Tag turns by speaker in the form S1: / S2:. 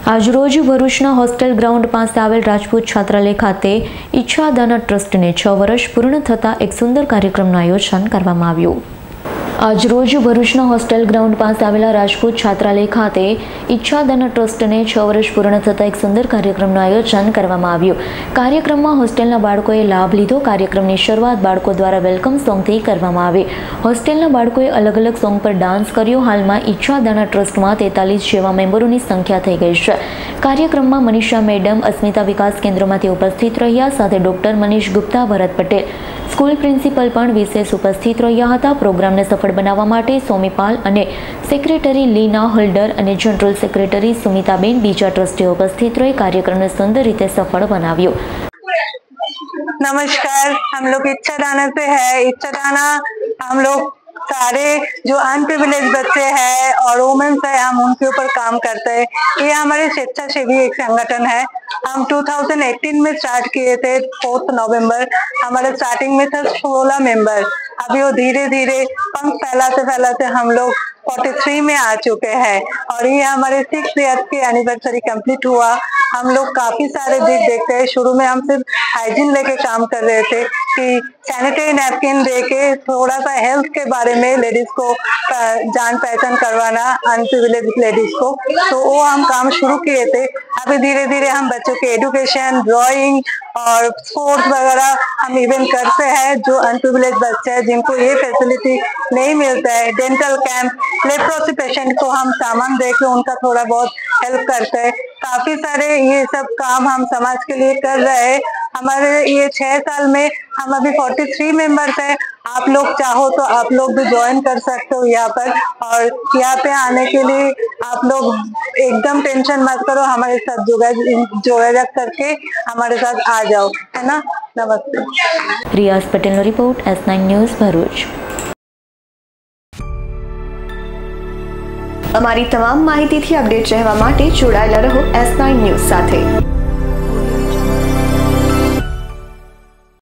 S1: આજરોજ ભરૂચના hostel ground પાસે આવેલ રાજપૂત છાત્રાલય ખાતે ઈચ્છાદાન ટ્રસ્ટને 6 વર્ષ પૂર્ણ થતા એક સુંદર કાર્યક્રમનું આયોજન કરવામાં આવ્યું। આજરોજ ભરૂચના હોસ્ટેલ ગ્રાઉન્ડ પાસે આવેલા રાજપૂત છાત્રાલય ખાતે ઈચ્છાદાન ટ્રસ્ટને 6 વર્ષ પૂર્ણ થતા એક સુંદર કાર્યક્રમનું આયોજન કરવામાં આવ્યું। કાર્યક્રમમાં હોસ્ટેલના બાળકોએ લાભ લીધો। કાર્યક્રમની શરૂઆત બાળકો દ્વારા વેલકમ સોંગથી કરવામાં આવી। હોસ્ટેલના બાળકોએ અલગ અલગ સોંગ પર ડાન્સ કર્યો। હાલમાં ઈચ્છાદાન ટ્રસ્ટમાં 43 જેવા મેમ્બરોની સંખ્યા થઈ ગઈ છે। કાર્યક્રમમાં મનીષા મેડમ અસ્મિતા વિકાસ કેન્દ્રમાંથી ઉપસ્થિત રહ્યા, સાથે doctor Manish Gupta, Bharat Patel school principal પણ વિશેષ ઉપસ્થિત રહ્યા હતા। પ્રોગ્રામને સફળ બનાવવા માટે સોમીપાલ અને સેક્રેટરી લીના હોલ્ડર અને जनरल सेक्रेटरी सुमिताबेन बीजा ट्रस्टीओ उपस्थित रही कार्यक्रम ने सुंदर रीते सफल बनाव्यो।
S2: नमस्कार, हम लोग इच्छादाना से है। इच्छादाना हम लोग सारे जो अनप्रिविलेज बच्चे हैं और वुमेन्स है, हम उनके ऊपर काम करते हैं। ये हमारे स्वेच्छासेवी एक संगठन है। हम 2018 में स्टार्ट किए थे। 4 नवंबर हमारे स्टार्टिंग में था 16 मेंबर। अभी वो धीरे धीरे पंख फैलाते फैलाते हम लोग 43 में आ चुके हैं और ये हमारे 6 ईयर की एनिवर्सरी कंप्लीट हुआ। हम लोग काफी सारे दिख देखते हैं। शुरू में हम सिर्फ हाइजीन लेके काम कर रहे थे कि सैनिटरी नैपकिन देके थोड़ा सा हेल्थ के बारे में लेडीज को जान पहचान करवाना, अनप्रिविलेज लेडीज को, तो वो हम काम शुरू किए थे। अभी धीरे धीरे हम बच्चों के एजुकेशन, ड्राइंग और स्पोर्ट्स वगैरह हम इवेंट करते हैं। जो अनप्रिविलेज बच्चे हैं जिनको ये फैसिलिटी नहीं मिलता है, डेंटल कैंप, लेप्रोसी पेशेंट को हम सामान देके उनका थोड़ा बहुत हेल्प करते हैं। काफी सारे ये सब काम हम समाज के लिए कर रहे हैं। हमारे ये 6 साल में हम अभी 43 मेंबर्स हैं। आप लोग चाहो तो आप लोग भी ज्वाइन कर सकते हो यहाँ पर, और यहाँ पे आने के लिए आप लोग एकदम टेंशन मत करो, हमारे साथ जोगाजोग करके हमारे साथ आ जाओ, है ना। नमस्ते।
S1: Riyaz Patel report, S9 news Bharuch.
S3: અમારી તમામ માહિતીથી અપડેટ રહેવા માટે જોડાયેલા રહો S9 ન્યૂઝ સાથે।